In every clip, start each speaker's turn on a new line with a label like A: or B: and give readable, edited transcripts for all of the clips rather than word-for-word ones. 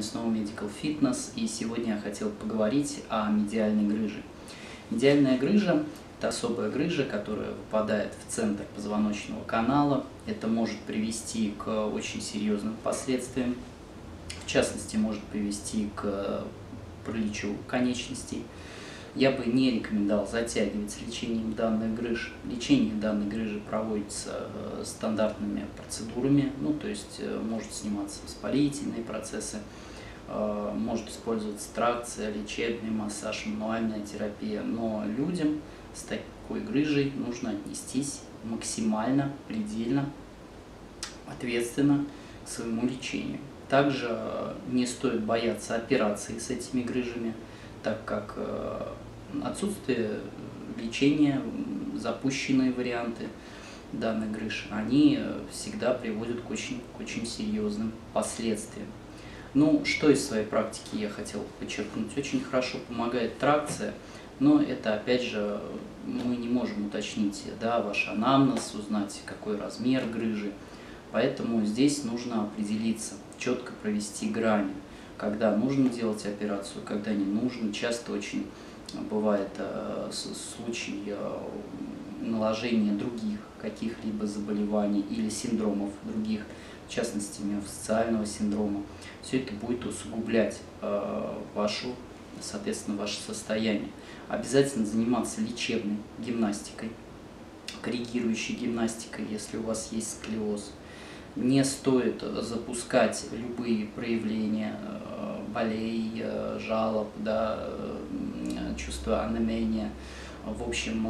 A: снова Medical Fitness, и сегодня я хотел поговорить о медиальной грыже. Медиальная грыжа – это особая грыжа, которая выпадает в центр позвоночного канала. Это может привести к очень серьезным последствиям, в частности, может привести к параличу конечностей. Я бы не рекомендовал затягивать с лечением данных грыж. Лечение данной грыжи проводится стандартными процедурами, то есть может сниматься воспалительные процессы, может использоваться тракция, лечебный массаж, мануальная терапия. Но людям с такой грыжей нужно отнестись максимально, предельно ответственно к своему лечению. Также не стоит бояться операции с этими грыжами, так как отсутствие лечения, запущенные варианты данных грыж, они всегда приводят к очень серьезным последствиям. Что из своей практики я хотел подчеркнуть? Очень хорошо помогает тракция, но это, опять же, мы не можем уточнить, ваш анамнез, узнать, какой размер грыжи. Поэтому здесь нужно определиться, четко провести грани, когда нужно делать операцию, когда не нужно. Часто очень бывает случай наложения других каких-либо заболеваний или синдромов других, в частности миофасциального синдрома. Все это будет усугублять ваше состояние. Обязательно заниматься лечебной гимнастикой, корректирующей гимнастикой, если у вас есть сколиоз. Не стоит запускать любые проявления болей, жалоб, чувства онемения. В общем,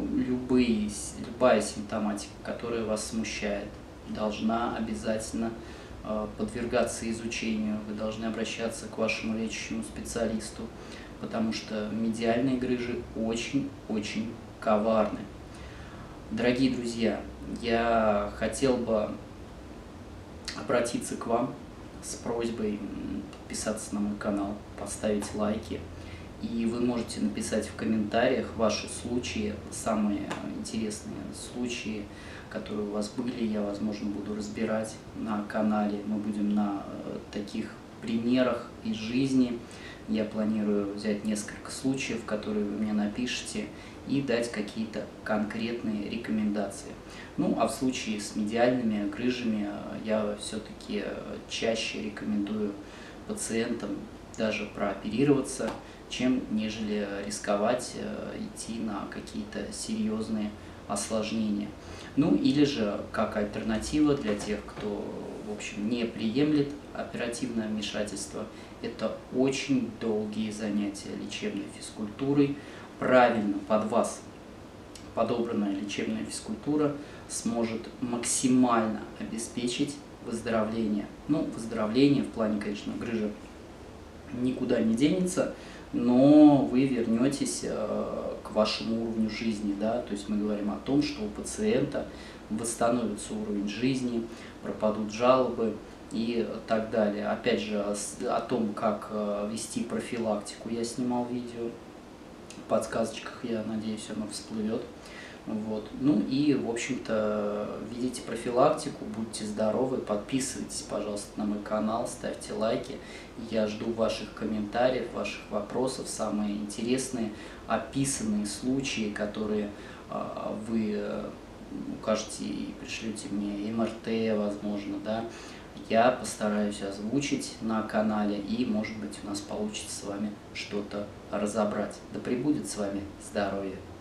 A: любая симптоматика, которая вас смущает, должна обязательно подвергаться изучению. Вы должны обращаться к вашему лечащему специалисту, потому что медиальные грыжи очень коварны. Дорогие друзья, я хотел бы обратиться к вам с просьбой подписаться на мой канал, поставить лайки. И вы можете написать в комментариях ваши случаи, самые интересные случаи, которые у вас были. Я, возможно, буду разбирать на канале. Мы будем на таких примерах из жизни. Я планирую взять несколько случаев, которые вы мне напишите, и дать какие-то конкретные рекомендации. А в случае с медиальными грыжами я все-таки чаще рекомендую пациентам даже прооперироваться, нежели рисковать идти на какие-то серьезные осложнения. Или же, как альтернатива для тех, кто, в общем, не приемлет оперативное вмешательство, это очень долгие занятия лечебной физкультурой. Правильно под вас подобранная лечебная физкультура сможет максимально обеспечить выздоровление. Выздоровление в плане, конечно, грыжи никуда не денется, но вы вернетесь к вашему уровню жизни, То есть мы говорим о том, что у пациента восстановится уровень жизни, пропадут жалобы и так далее. Опять же, о том, как вести профилактику, я снимал видео. В подсказочках, я надеюсь, оно всплывет. И, в общем-то, видите профилактику, будьте здоровы, подписывайтесь, пожалуйста, на мой канал, ставьте лайки. Я жду ваших комментариев, ваших вопросов, самые интересные, описанные случаи, которые вы укажете и пришлете мне, МРТ, возможно, я постараюсь озвучить на канале, и, может быть, у нас получится с вами что-то разобрать. Да пребудет с вами здоровье!